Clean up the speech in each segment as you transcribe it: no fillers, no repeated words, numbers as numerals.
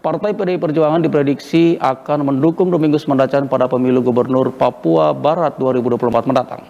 Partai PDI Perjuangan diprediksi akan mendukung Domingus Mandacan pada pemilu Gubernur Papua Barat 2024 mendatang.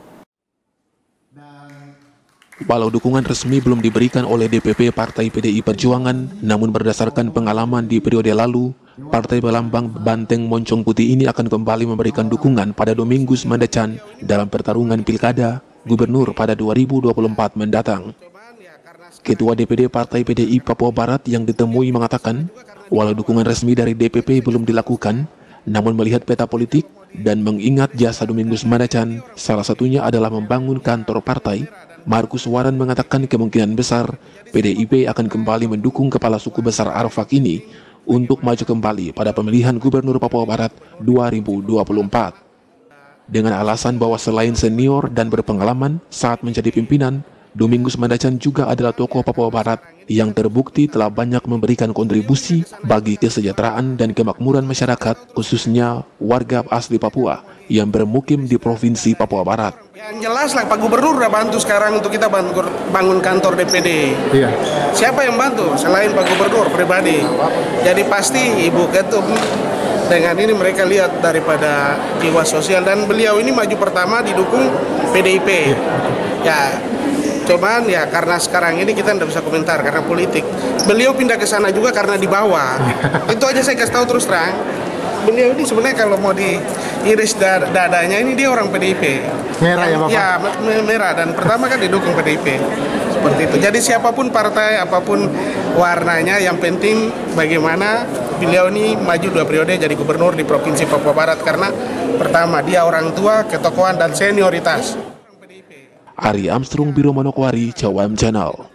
Walau dukungan resmi belum diberikan oleh DPP Partai PDI Perjuangan, namun berdasarkan pengalaman di periode lalu, Partai Berlambang Banteng Moncong Putih ini akan kembali memberikan dukungan pada Domingus Mandacan dalam pertarungan Pilkada Gubernur pada 2024 mendatang. Ketua DPD Partai PDI Papua Barat yang ditemui mengatakan, walau dukungan resmi dari DPP belum dilakukan, namun melihat peta politik dan mengingat jasa Domingus Mandacan, salah satunya adalah membangun kantor partai, Markus Waran mengatakan kemungkinan besar PDIP akan kembali mendukung Kepala Suku Besar Arfak ini untuk maju kembali pada pemilihan Gubernur Papua Barat 2024. Dengan alasan bahwa selain senior dan berpengalaman saat menjadi pimpinan, Domingus Mandacan juga adalah tokoh Papua Barat yang terbukti telah banyak memberikan kontribusi bagi kesejahteraan dan kemakmuran masyarakat, khususnya warga asli Papua yang bermukim di Provinsi Papua Barat. Yang jelas lah Pak Gubernur udah bantu sekarang untuk kita bangun kantor DPD. Iya. Siapa yang bantu selain Pak Gubernur pribadi? Jadi pasti Ibu Ketum dengan ini mereka lihat daripada jiwa sosial, dan beliau ini maju pertama didukung PDIP. Ya. Cuman ya karena sekarang ini kita tidak bisa komentar karena politik. Beliau pindah ke sana juga karena di bawah. Itu aja saya kasih tahu terus terang. Beliau ini sebenarnya kalau mau diiris dadanya ini dia orang PDIP. Merah ya Bapak? Ya merah, dan pertama kan didukung PDIP. Seperti itu. Jadi siapapun partai, apapun warnanya, yang penting bagaimana beliau ini maju 2 periode jadi gubernur di Provinsi Papua Barat. Karena pertama dia orang tua, ketokohan dan senioritas. Ari Armstrong, Biro Manokwari, Cawam Channel.